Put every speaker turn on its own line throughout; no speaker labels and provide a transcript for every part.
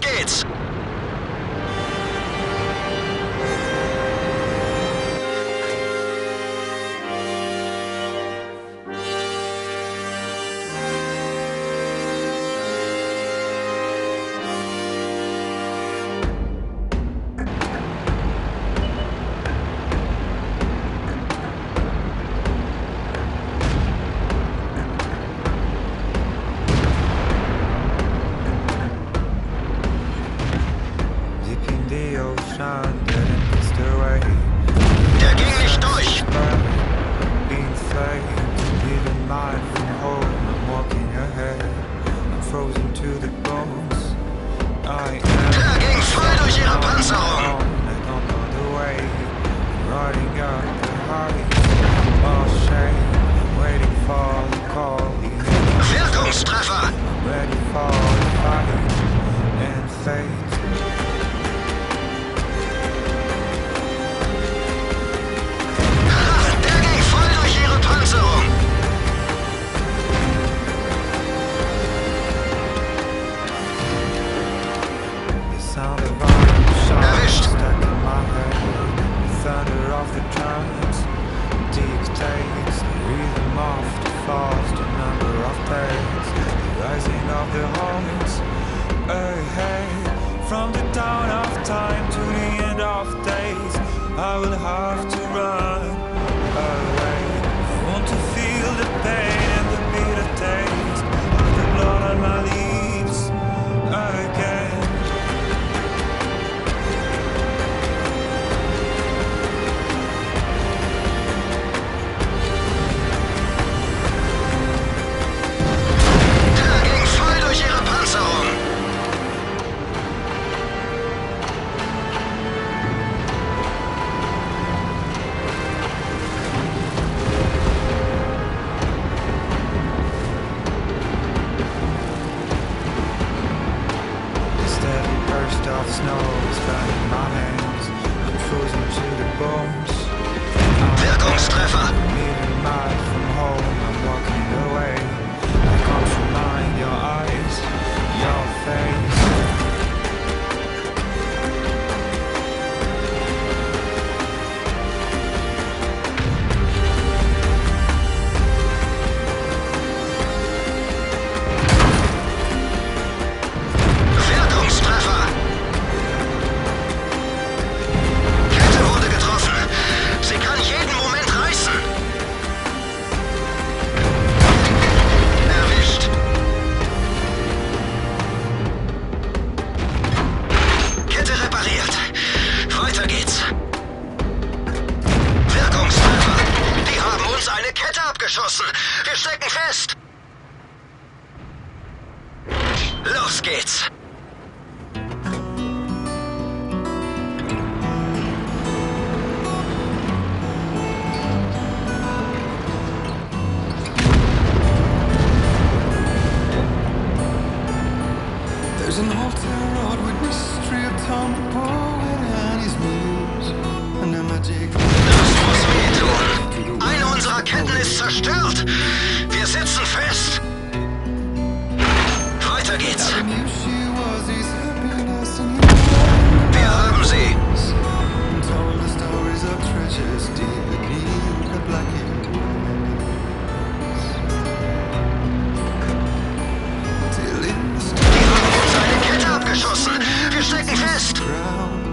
geht's! Der ging nicht durch. Der ging voll durch ihre Panzerung. Wirkungstreffer. Der ging voll durch ihre Panzerung. Erwischt.
From the dawn of time to the end of days, I will have to run away. I want to feel the pain and the bitter taste of the blood on my lips again.
Der ging voll durch ihre Panzerung. Wirkungstreffer. Wirkungstreffer. Kette wurde getroffen. Sie kann jeden Moment reißen. Erwischt. Kette repariert. Weiter geht's. Wirkungstreffer. Die haben uns eine Kette abgeschossen. Wir stecken fest. Los geht's.
There's an altar road with mystery, a Tom poet and his muse, and a magic.
Das muss wehtun. Eine unserer Ketten ist zerstört. Wir sitzen fest. Weiter geht's.
I knew she was his happiness and he
Wir haben sie.
and told the stories of treasures deep beneath the blackened walls. Till in the
Die haben uns eine Kette abgeschossen. Wir stecken fest.
ground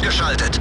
ausgeschaltet.